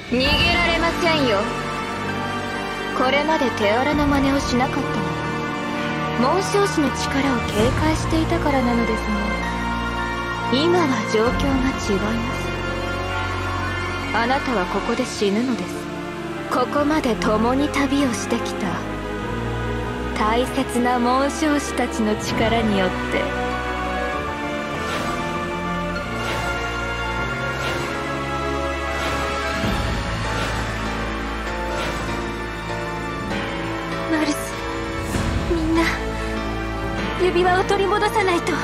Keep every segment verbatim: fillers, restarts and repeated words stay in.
逃げられませんよ。これまで手荒な真似をしなかったのは紋章師の力を警戒していたからなのですが、今は状況が違います。あなたはここで死ぬのです。ここまで共に旅をしてきた大切な紋章師たちの力によって。マルス、みんな指輪を取り戻さないと。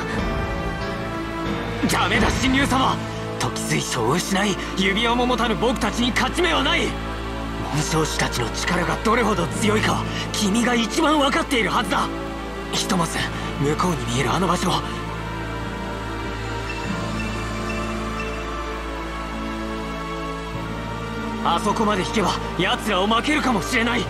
ダメだ神竜様、時水晶を失い指輪も持たぬ僕たちに勝ち目はない。紋章師たちの力がどれほど強いか君が一番分かっているはずだ。ひとまず向こうに見えるあの場所、あそこまで引けば奴らを負けるかもしれない。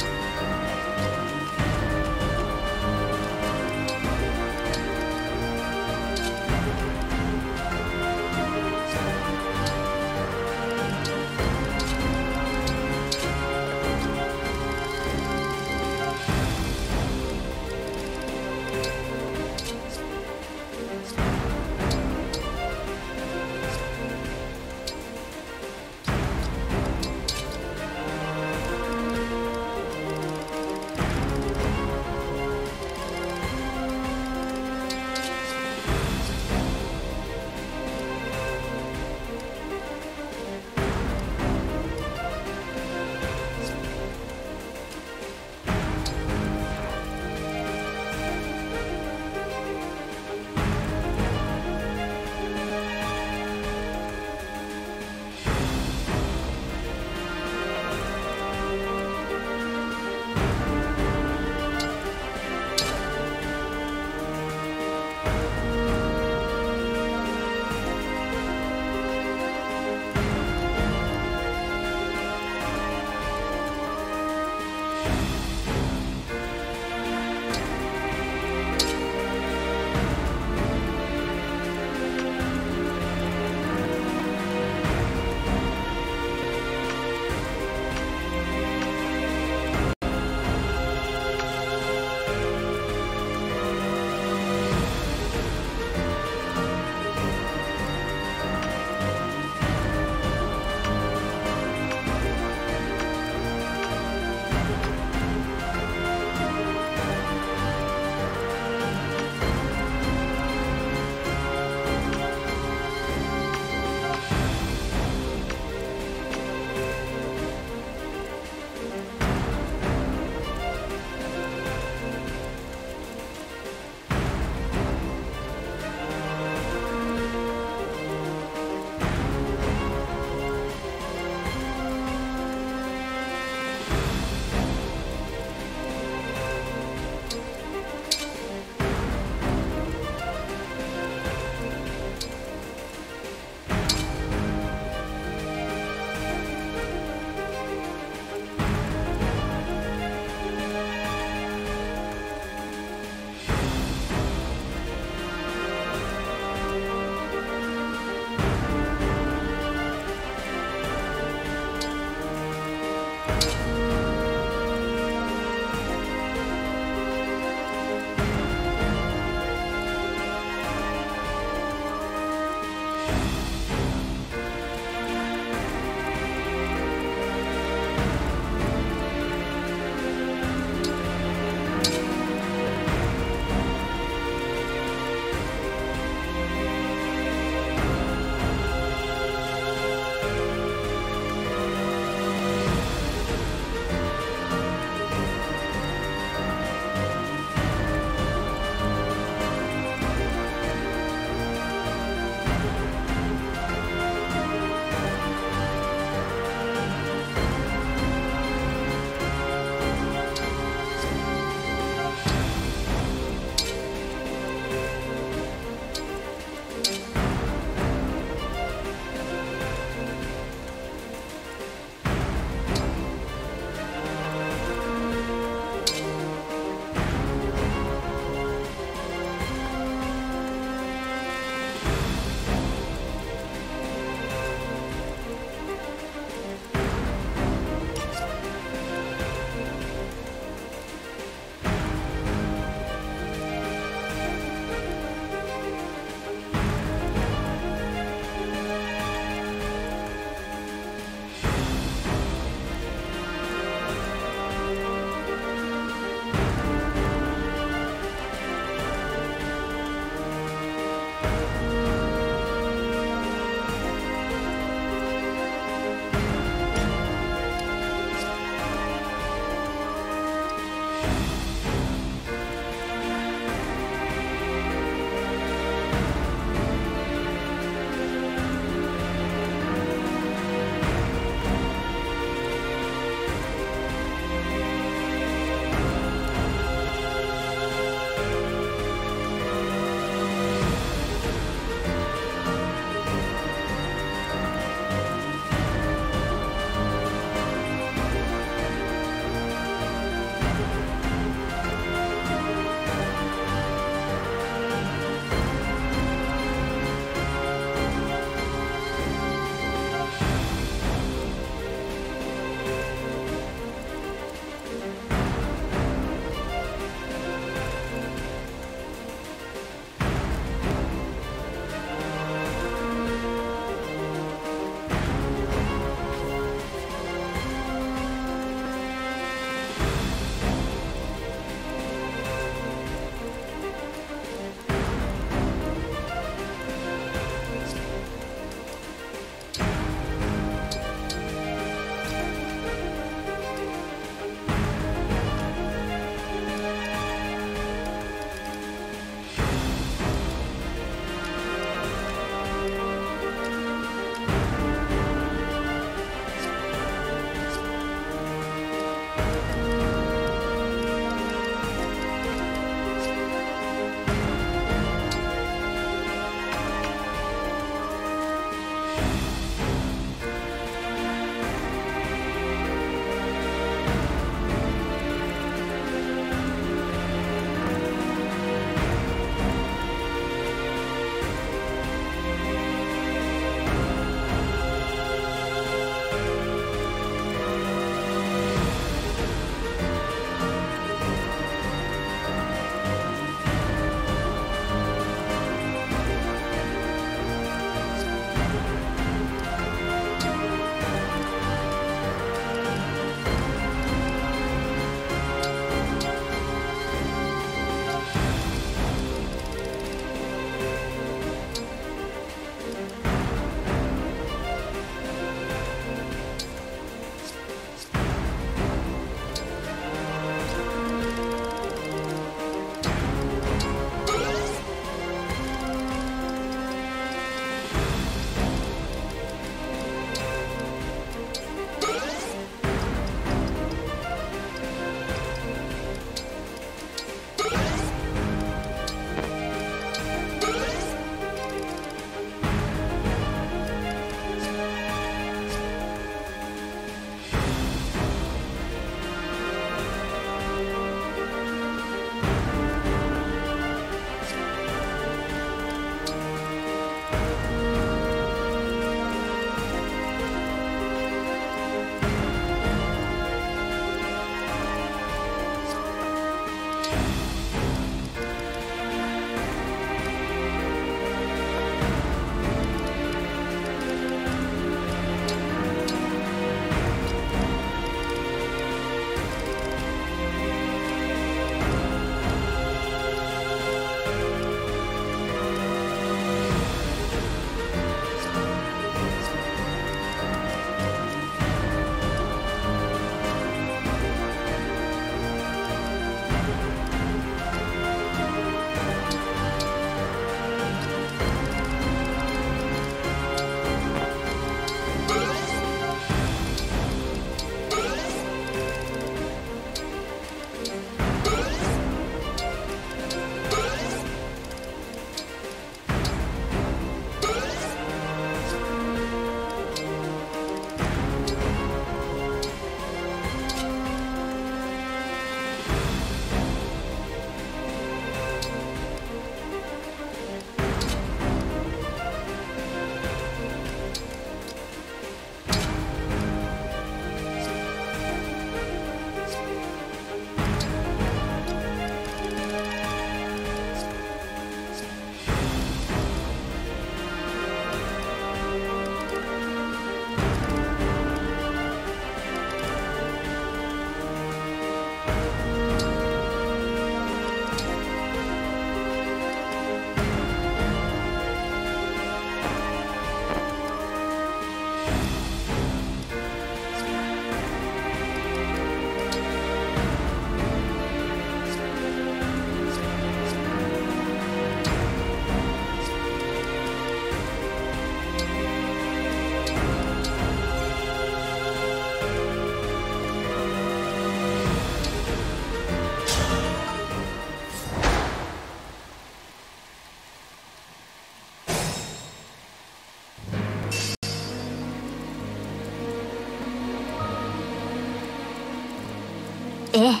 ええ。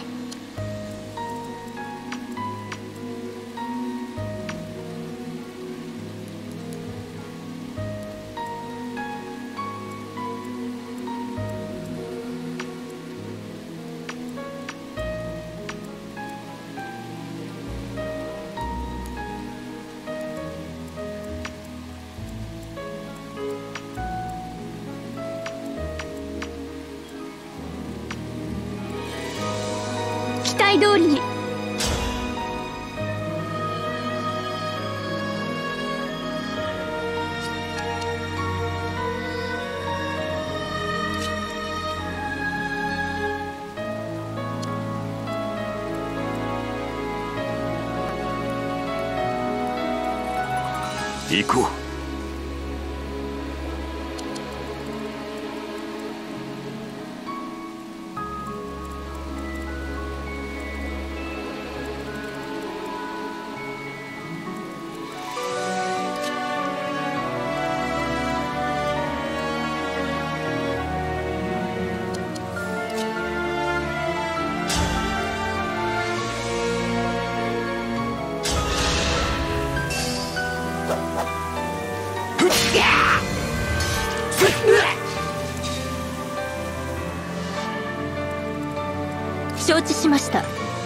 期待通りに。 行こう。 承知しました。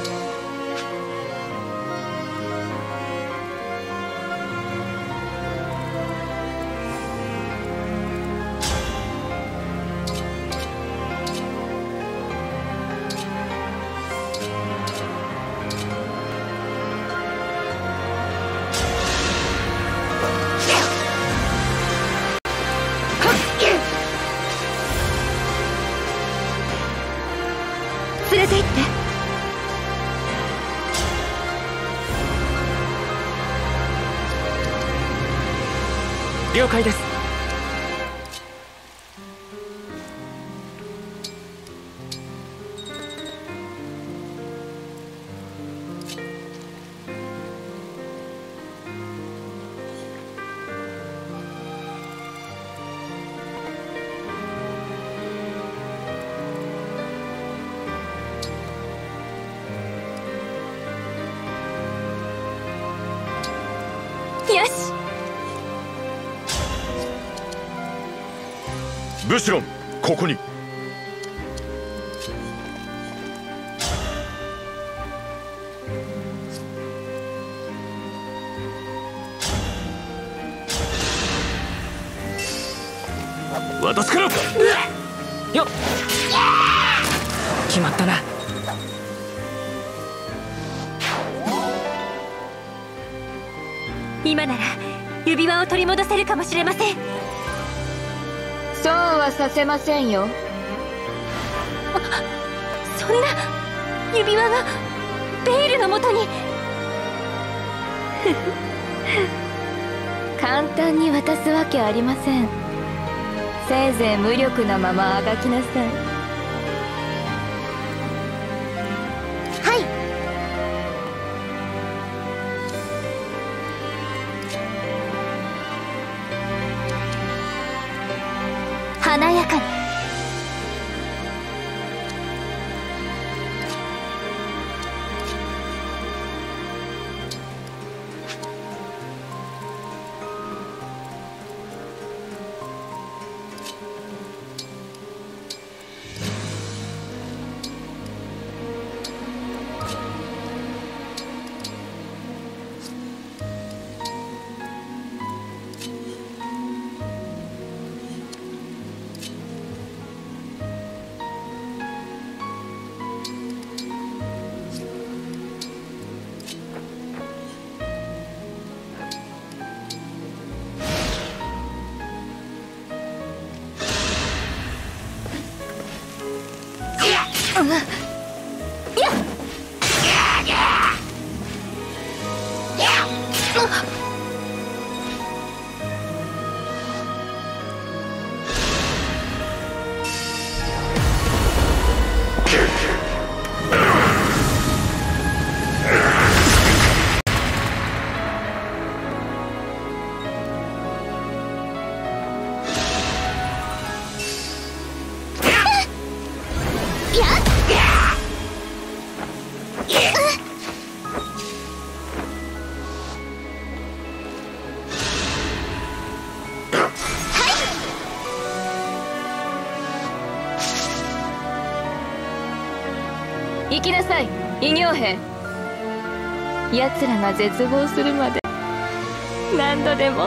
連れて行って。 了解です。 よし。 ブシロン、ここに。私から。 よっ、決まったな。 今なら指輪を取り戻せるかもしれません。 そうはさせませんよ。 そんな指輪がベイルのもとに。 簡単に渡すわけありません。せいぜい無力なままあがきなさい。 はい。華やかに。 行きなさい異形兵。奴らが絶望するまで何度でも。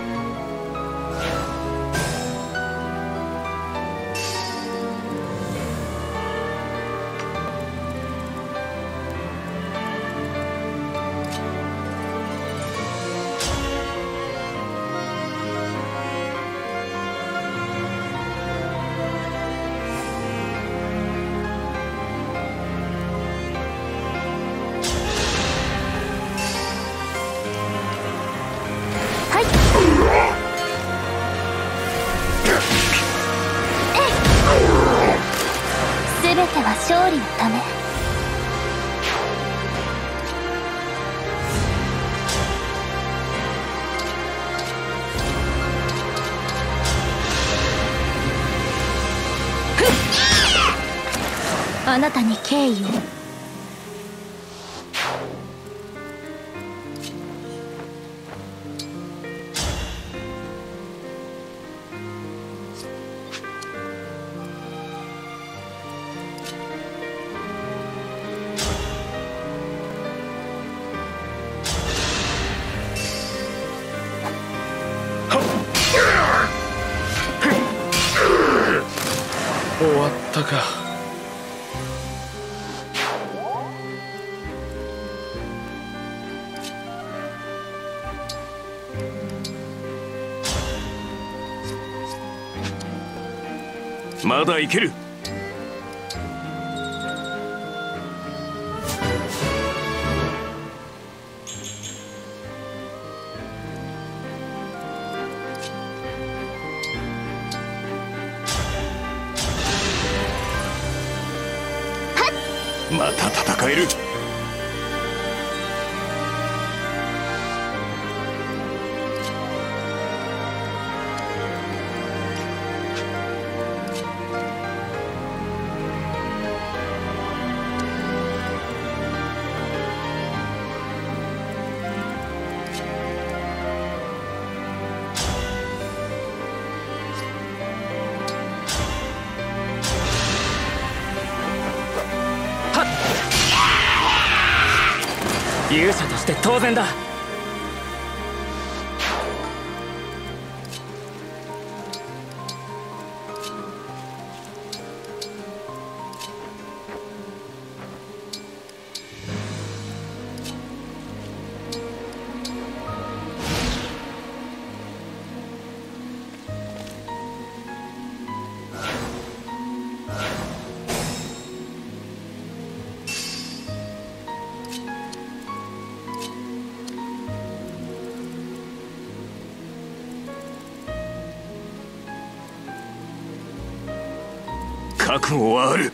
全ては勝利のため。あなたに敬意を。 終わったか。まだいける。また戦える。 勇者として当然だ。覚悟はある。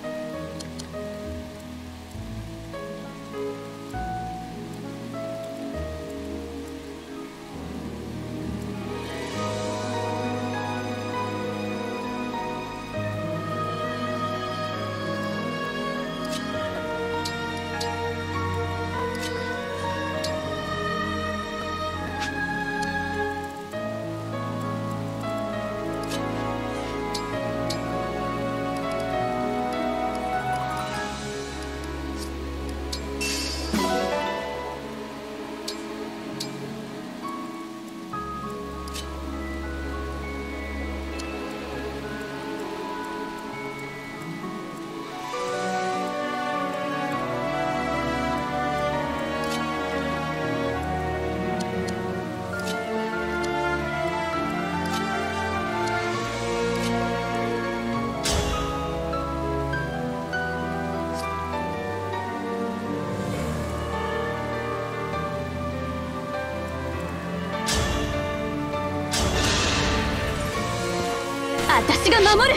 私が守る。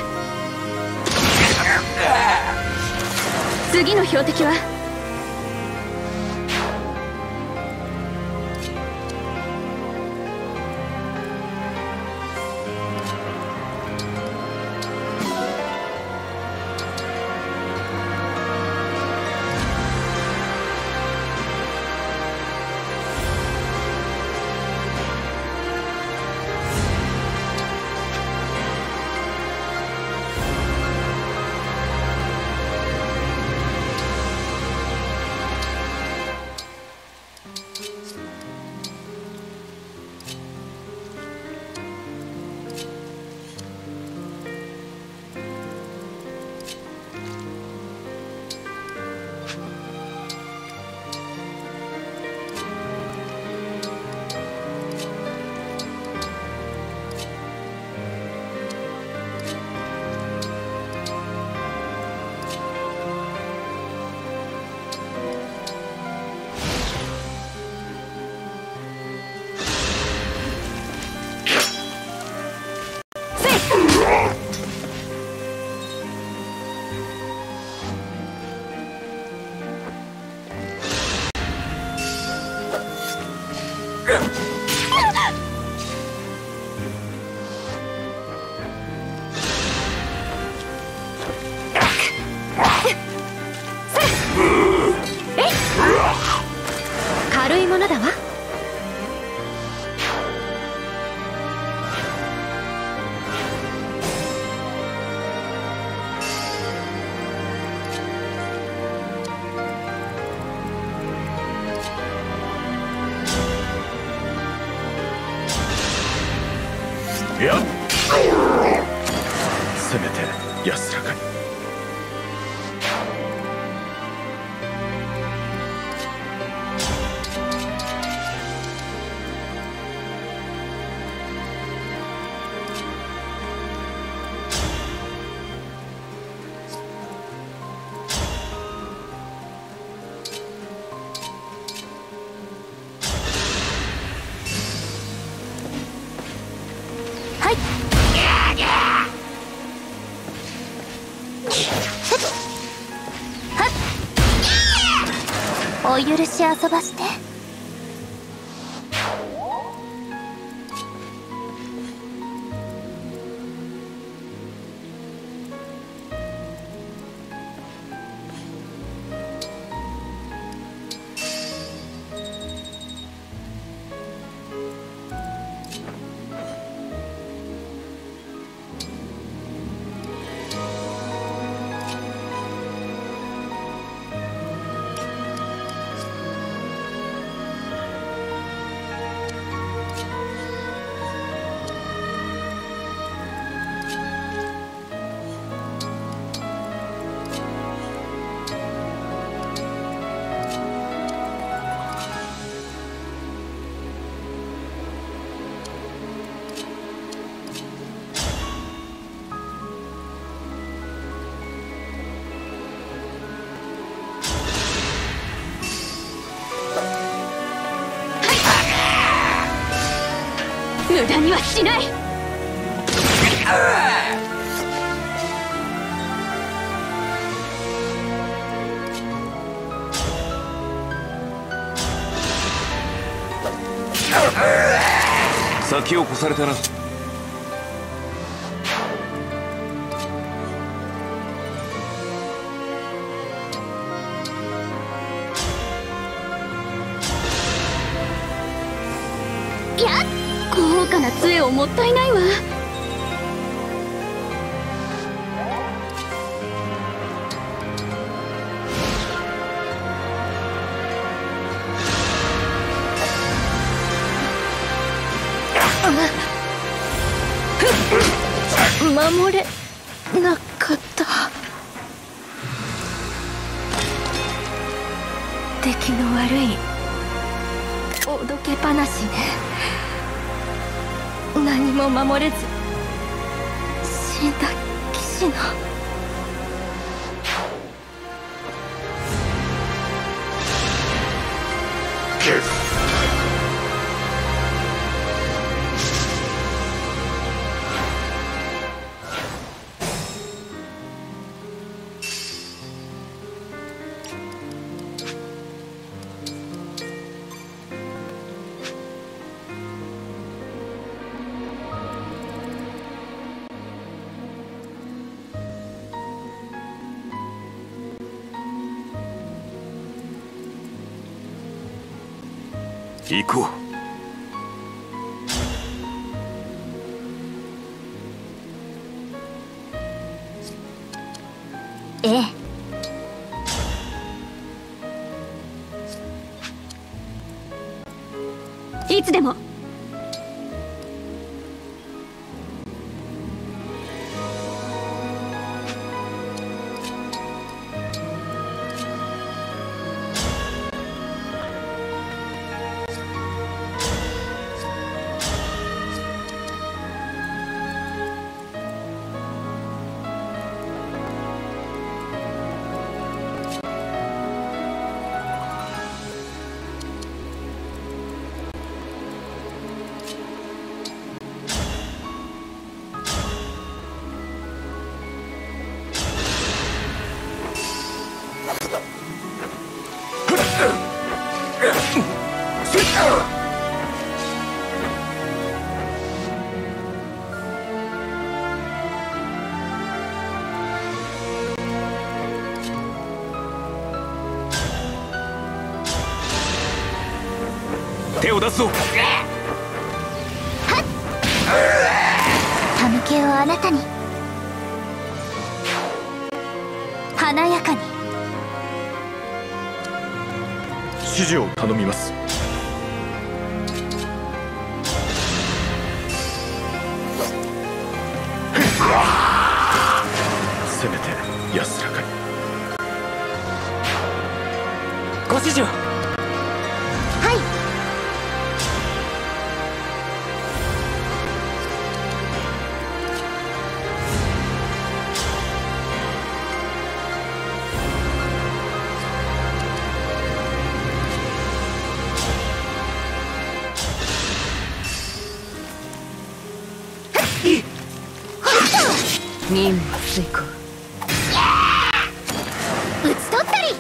次の標的は軽いものだわ。 いや、せめて安らかに。 お許し遊ばして。 無駄にはしない。 先を越されたな。 高価な杖をもったいないわ。守れなかった。出来の悪いおどけ話ね。何も守れず死んだ騎士の。 行こう。 ええ。いつでも。 手を出すぞ。 歯向けをあなたに、華やかに。 指示を頼みます。せめて安らかに。 ご指示を。 はい。 任務遂行。 打ち取ったり。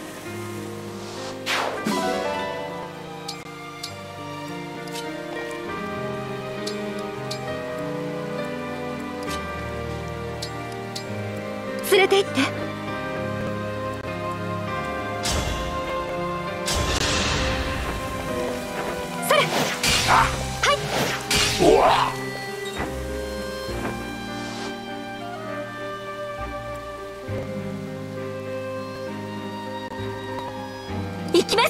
連れて行って。それ。はい。うわ。行きます。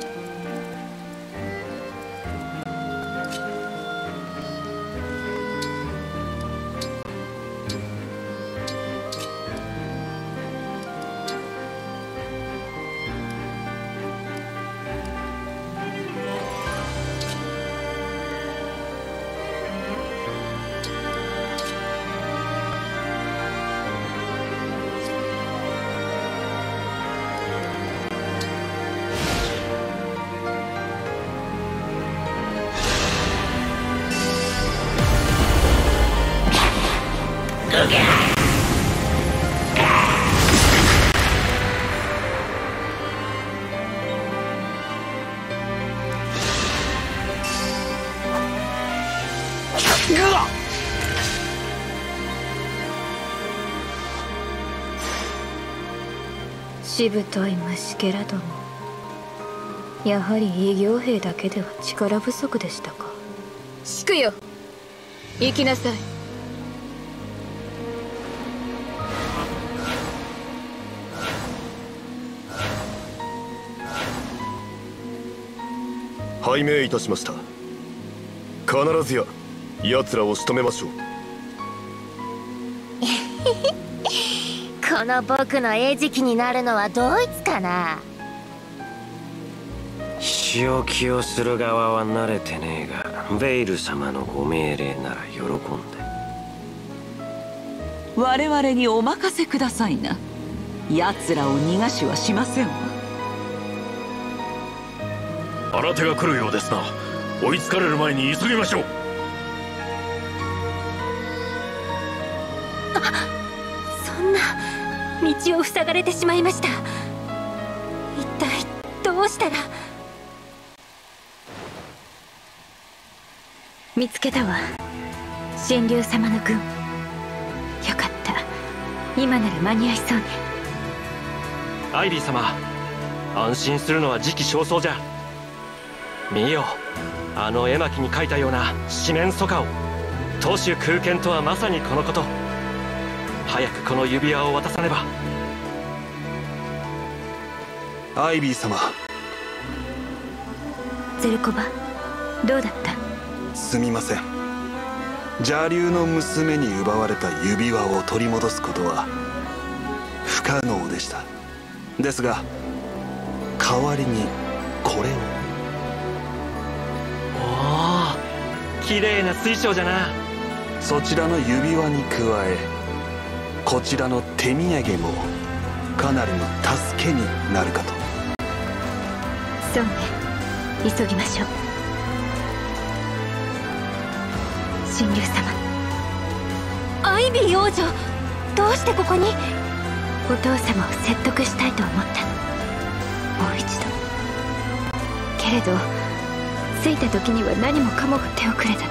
しぶとい虫けらども、やはり異形兵だけでは力不足でしたか。 シクよ、行きなさい。 拝命いたしました。必ずや奴らを仕留めましょう。 この僕の餌食になるのはドイツかな。 仕置きをする側は慣れてねえが、ベイル様のご命令なら喜んで。 我々にお任せくださいな。奴らを逃がしはしませんわ。 新手が来るようですな。追いつかれる前に急ぎましょう。 そんな道を塞がれてしまいました。一体どうしたら。 見つけたわ、神竜様の軍。よかった、今なら間に合いそうね。 アイビー様、安心するのは時期尚早じゃ。見よ、あの絵巻に書いたような四面楚歌を。当主空剣とはまさにこのこと。早くこの指輪を渡さねば。 アイビー様、 ゼルコバ、どうだった？ すみません。邪竜の娘に奪われた指輪を取り戻すことは不可能でした。ですが代わりにこれを。 おお、綺麗な水晶じゃな。 そちらの指輪に加え、こちらの手土産もかなりの助けになるかと。 そうね、急ぎましょう。神竜様。 アイビー王女、どうしてここに？ お父様を説得したいと思ったの。もう一度。けれど着いた時には何もかもが手遅れだった。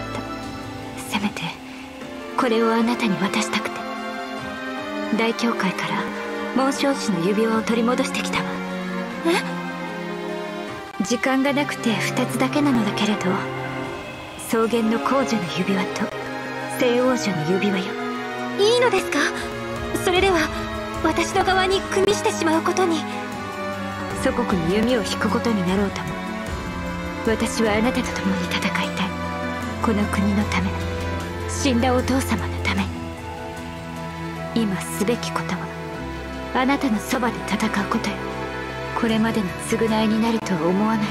せめてこれをあなたに渡したくて、大教会から紋章師の指輪を取り戻してきたわ。 え？ 時間がなくてふたつだけなのだけれど、草原の皇女の指輪と聖王女の指輪よ。 いいのですか？それでは私の側に組みしてしまうことに。 祖国に弓を引くことになろうとも、私はあなたと共に戦いたい。この国のため、死んだお父様のため。今すべきことはあなたのそばで戦うことよ。これまでの償いになるとは思わない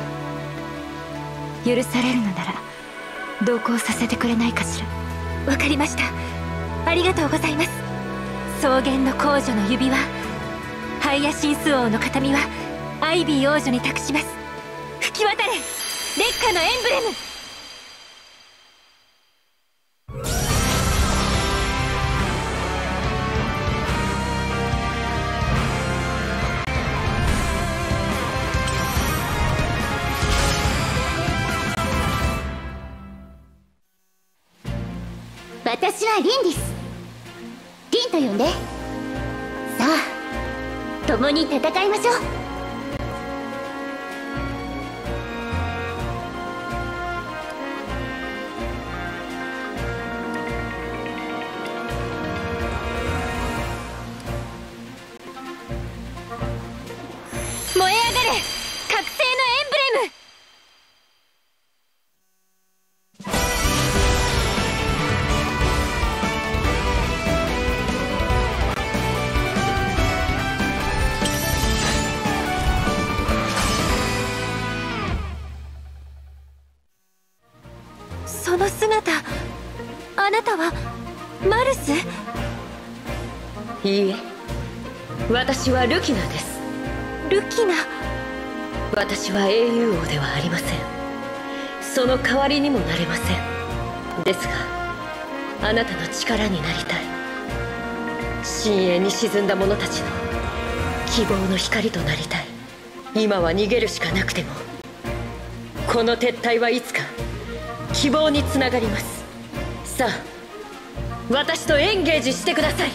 けれど、許されるのなら同行させてくれないかしら。 わかりました。ありがとうございます。草原の皇女の指輪、ハイヤシンス王の形見はアイビー王女に託します。吹き渡れ烈火のエンブレム。 私はリンです。リンと呼んで。さあ共に戦いましょう。 燃え上がれ覚醒のエンブレム。その姿、あなたはマルス？ いいえ、私はルキナです。 ルキナ？ 私は英雄王ではありません。その代わりにもなれません。ですがあなたの力になりたい。深淵に沈んだ者たちの希望の光となりたい。今は逃げるしかなくても、この撤退はいつか希望につながります。さあ私とエンゲージしてください。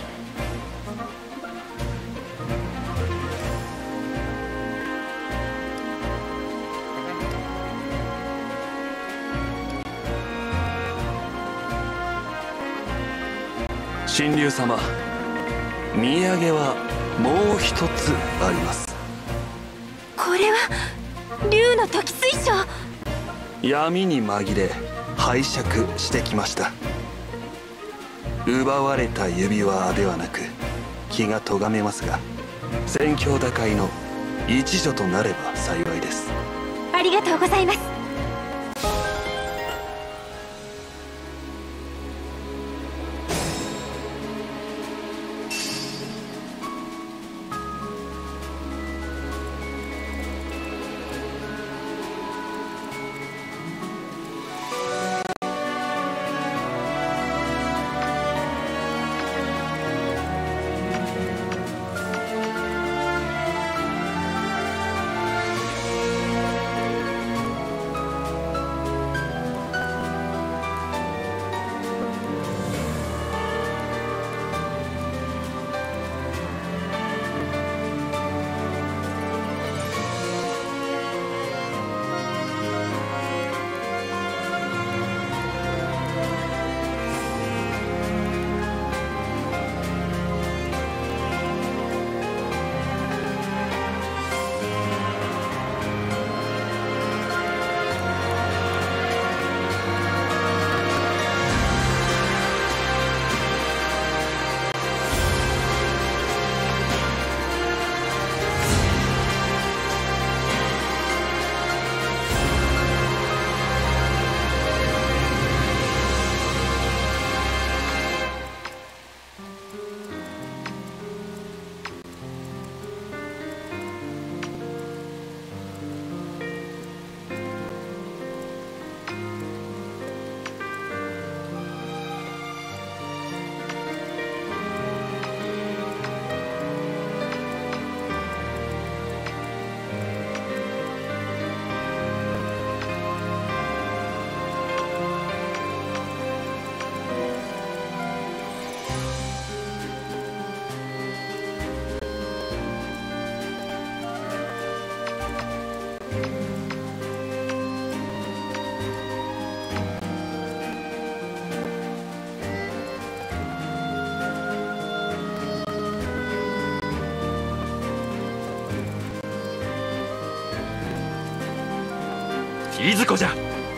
神竜様、土産はもう一つあります。 これは竜の時水晶。 闇に紛れ拝借してきました。奪われた指輪ではなく気が咎めますが、戦況打開の一助となれば幸いです。 ありがとうございます。 いずこじゃ。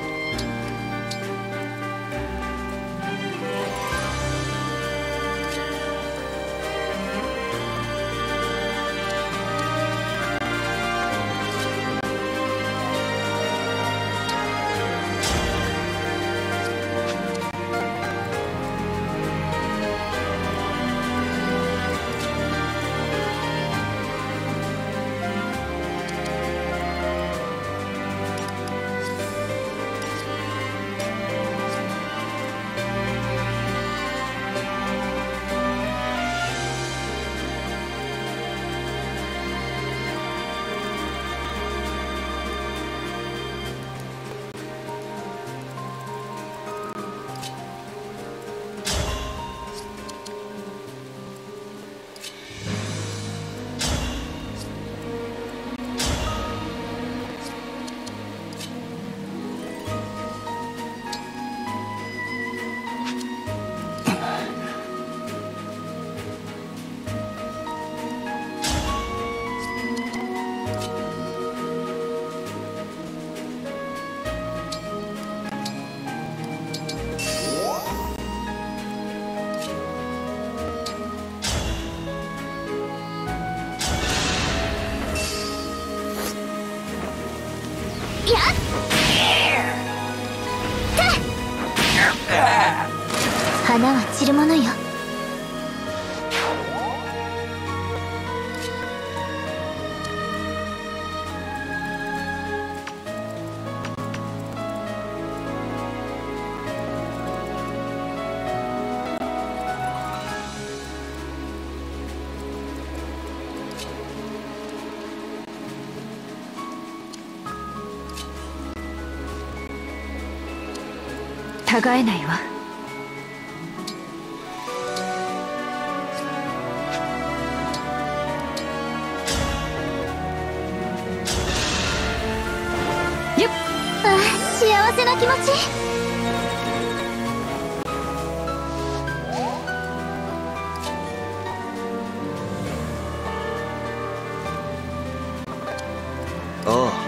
花は散るものよ。 たがえないわ。 幸せな気持ち。 ああ。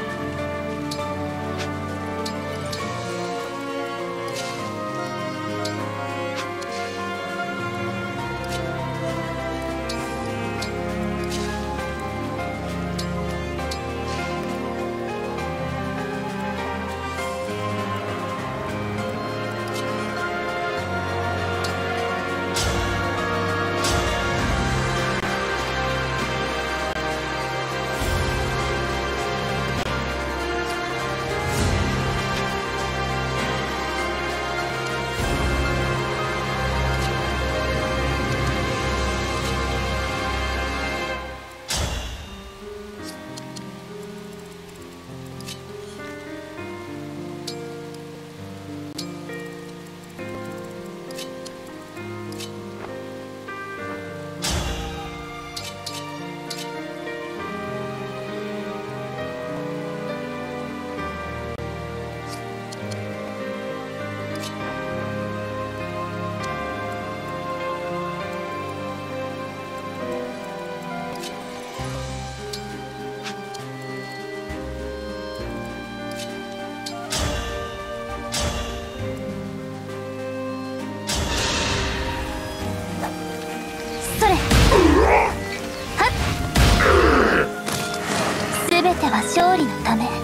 全ては勝利のため。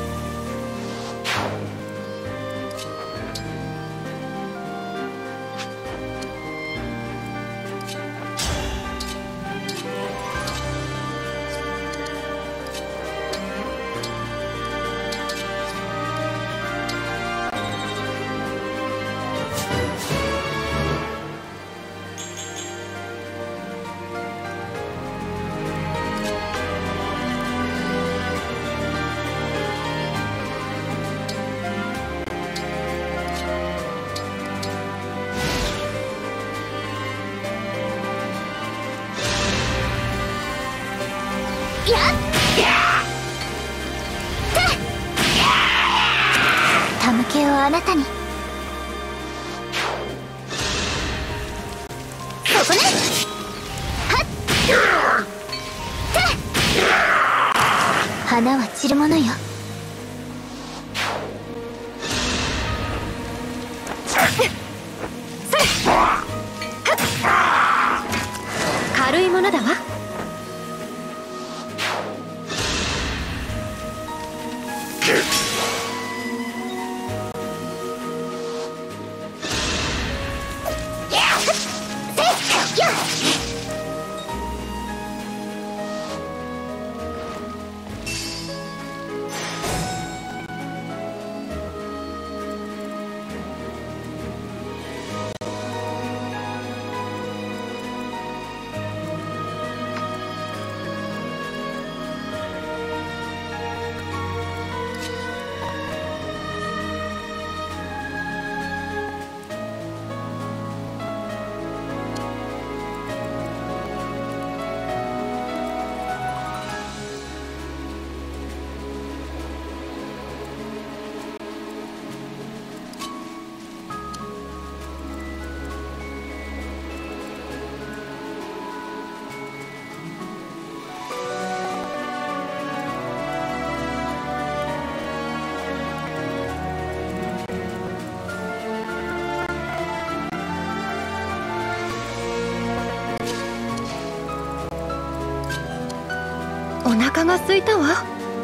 手向けをあなたに。そこね。はっ花は散るものよ。 軽いものだわ。お腹が空いたわ。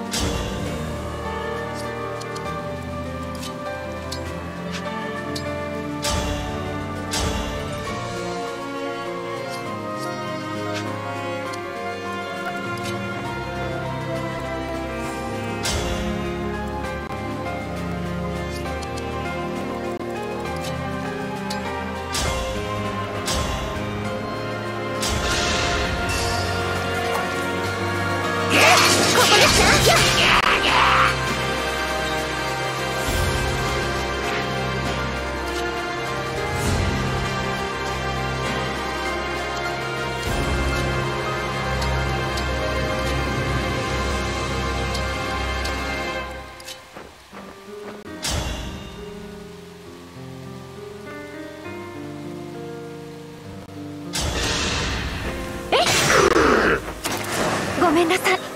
ごめんなさい。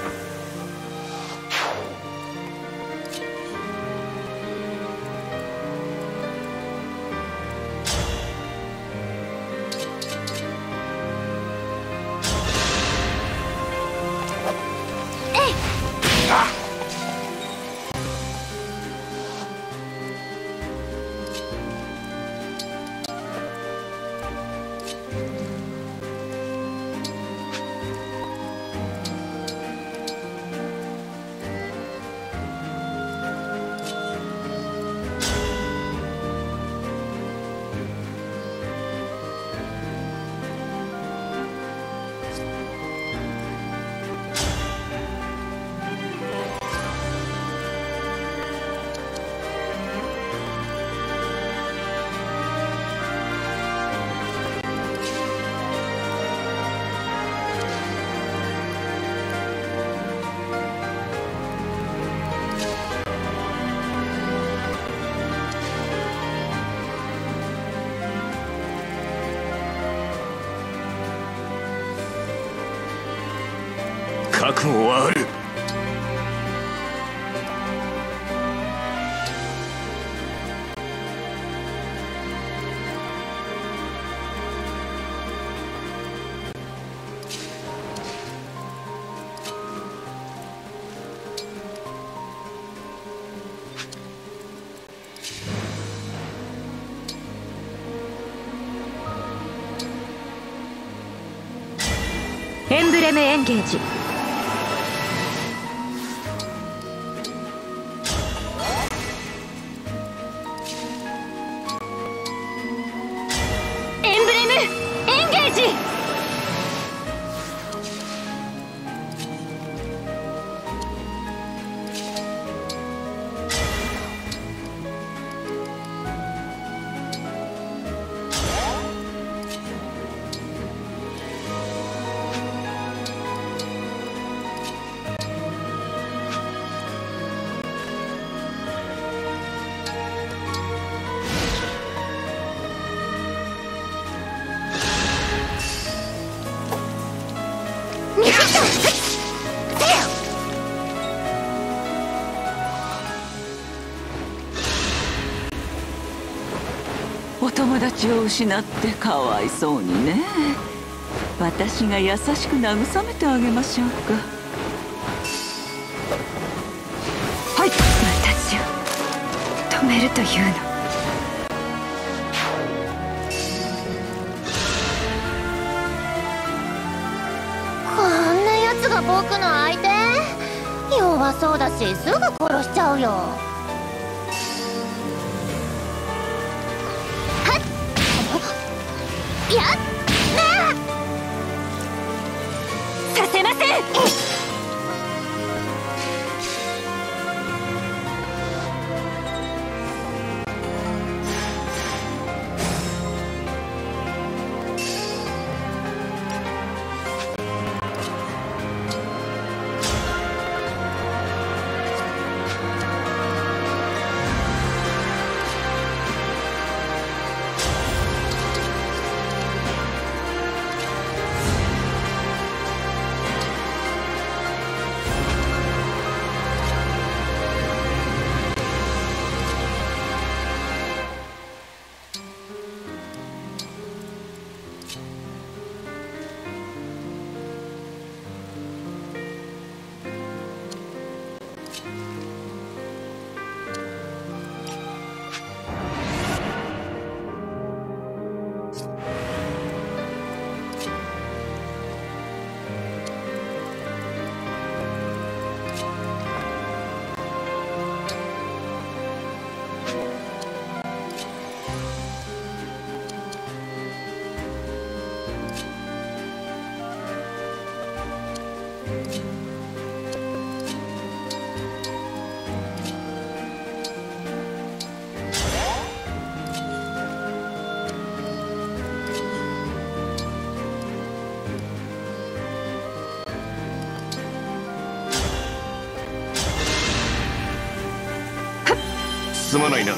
覚悟はある。 エンブレムエンゲージ。エンブレムエンゲージ。 お友達を失ってかわいそうにね。 私が優しく慰めてあげましょうか。はい。 私を止めるというの？ こんなやつが僕の相手？弱そうだしすぐ殺しちゃうよ。はっ！やっ！ させません。 すまないな。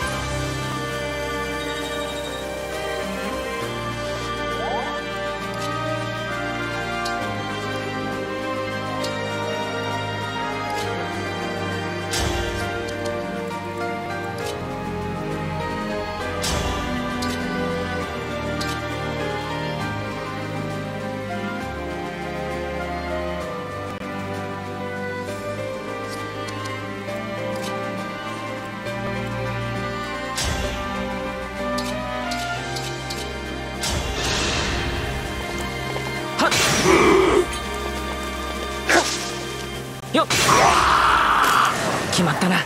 よっ、決まったな。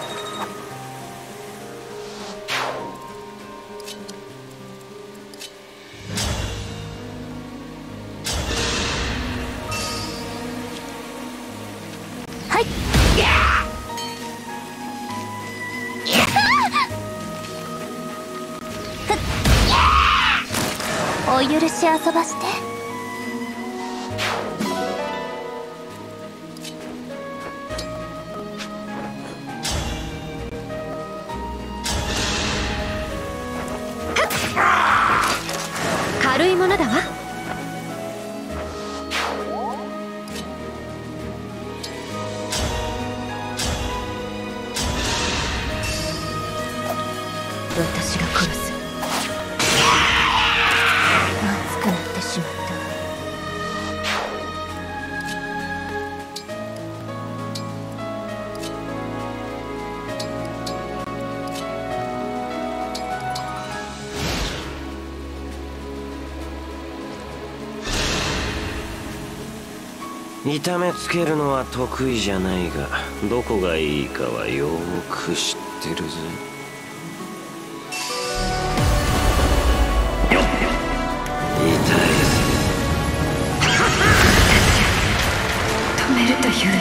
はい。お許し遊ばして。 軽いものだわ。 私が殺す。熱くなってしまった。 痛めつけるのは得意じゃないが、どこがいいかはよーく知ってるぜ。痛いぜ。 止めるという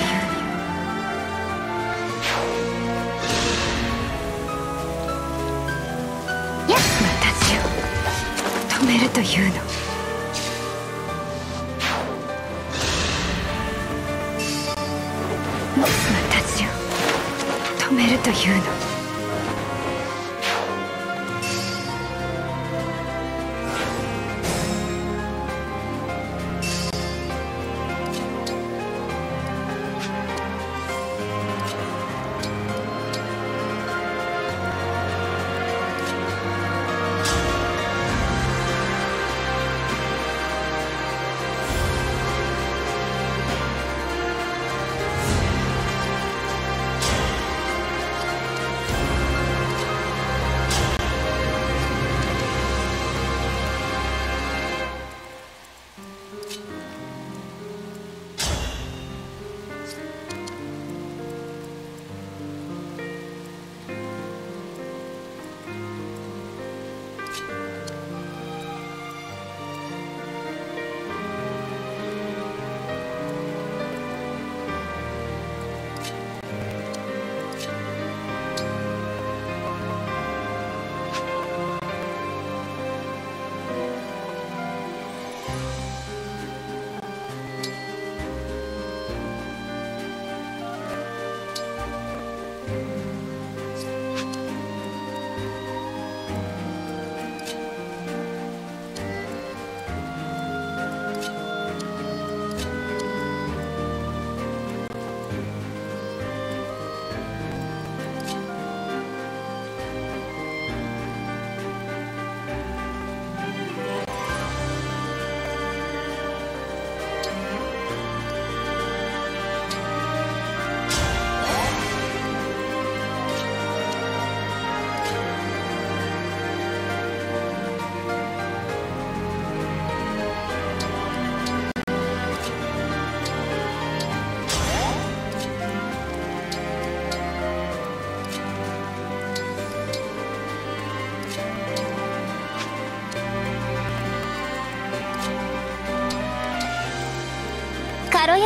私を止めるというの？私を止めるというの？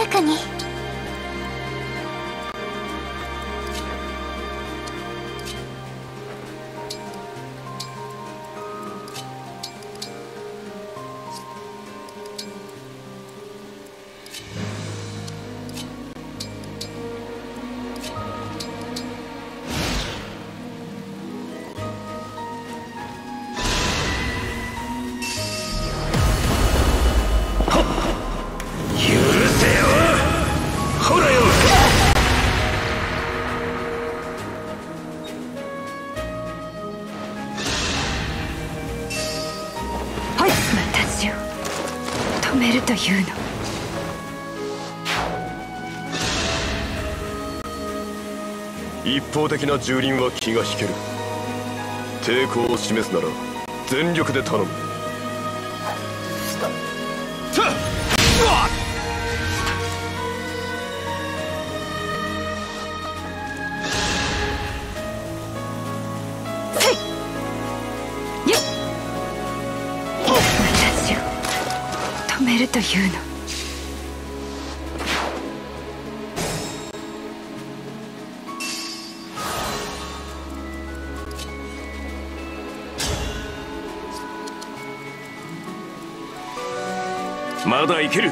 やかに。 というの。 一方的な蹂躙は気が引ける。抵抗を示すなら全力で頼む。 私を止めるというの。 まだいける。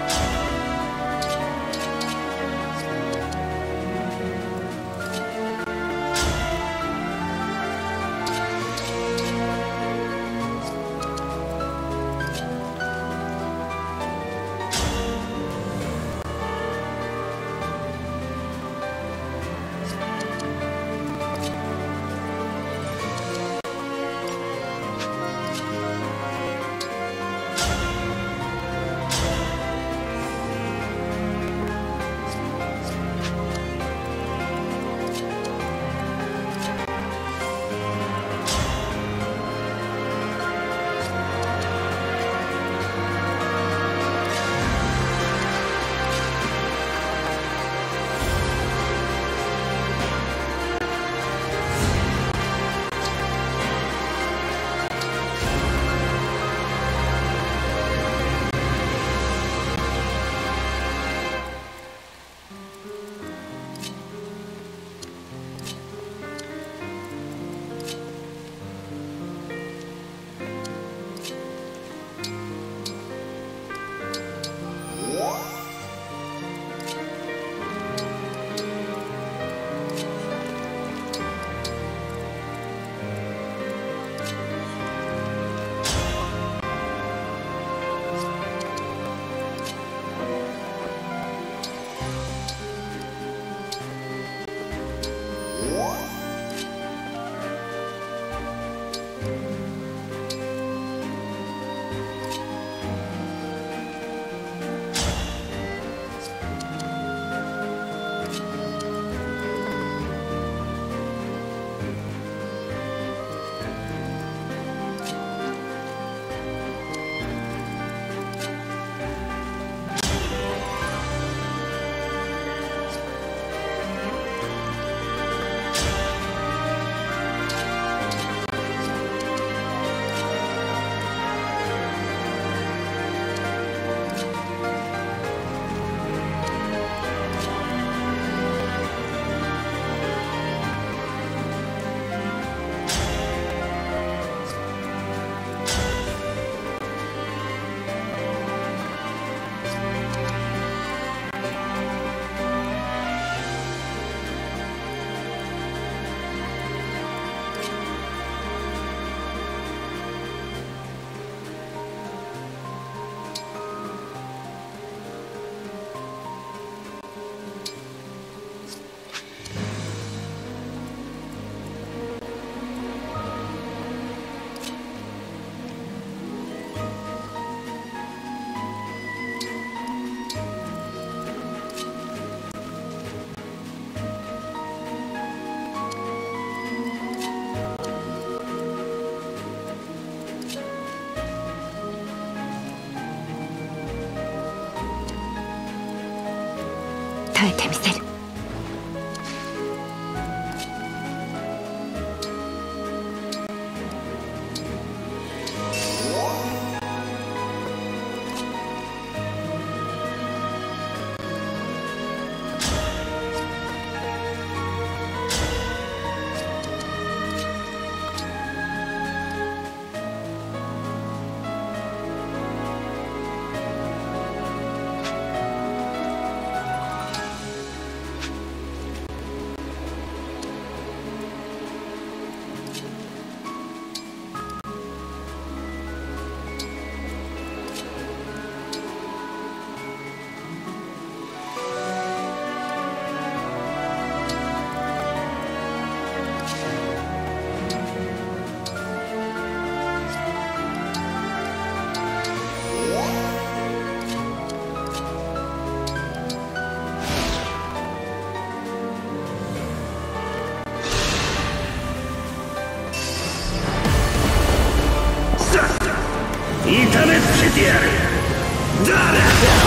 耐えてみせる。 やる。誰だ。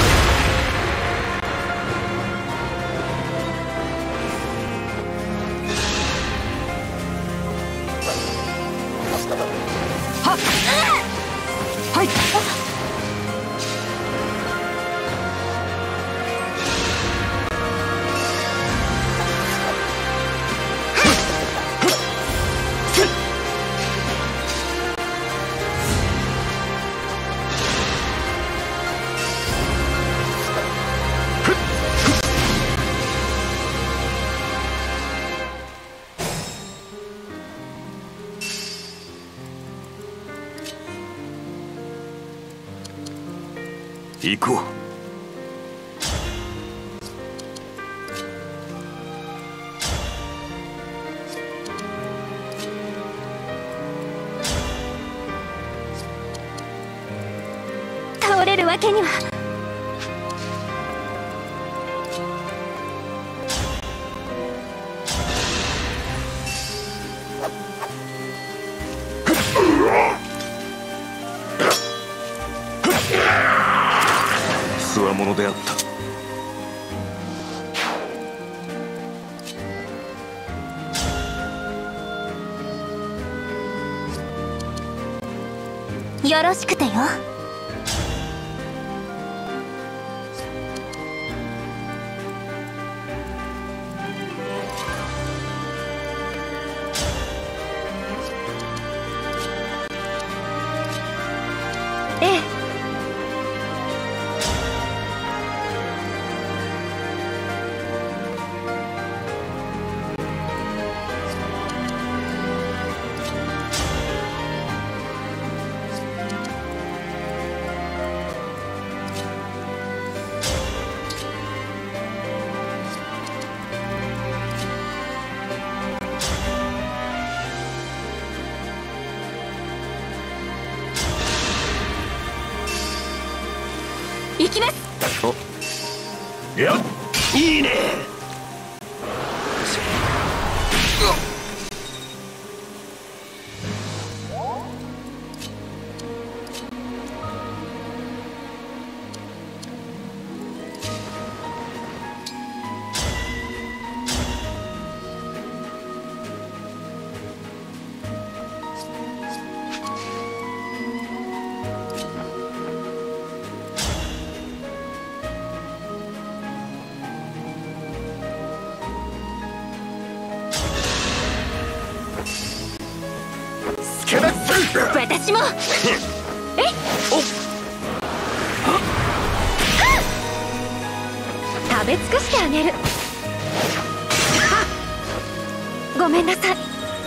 はい。 行こう。 倒れるわけには。 強者であった。 よろしくてよ。ええ。行きます。 いや、いいね。 私も。えお食べ尽くしてあげる。ごめんなさい。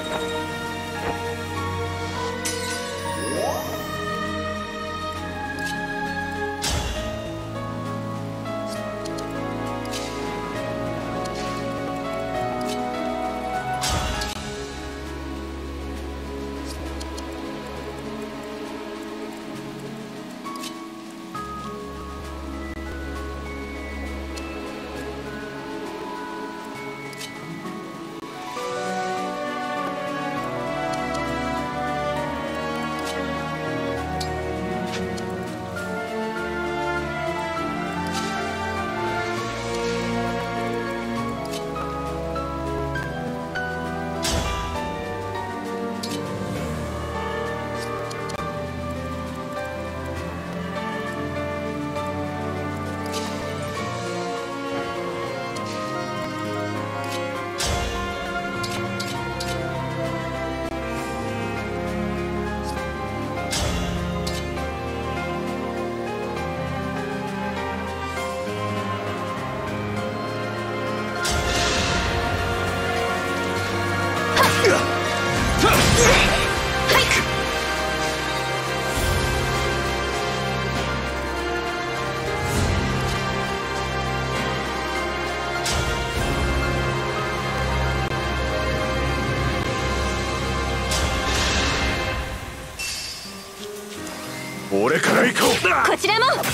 俺から行こう。 こちらも。やっ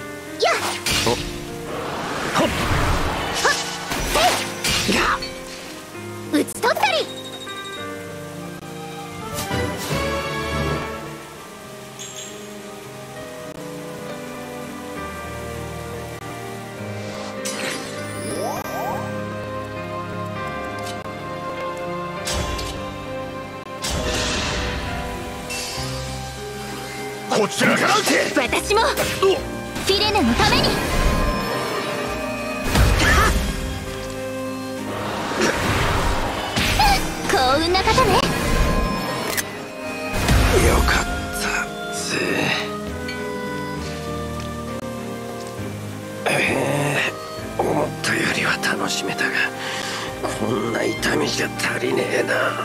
打ち取ったり。 こちらから撃て。 私もフィレナのために。幸運な方ね。 よかったぜ。ええ、思ったよりは楽しめたが、こんな痛みじゃ足りねえな。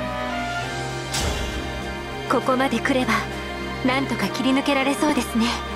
ここまで来ればなんとか切り抜けられそうですね。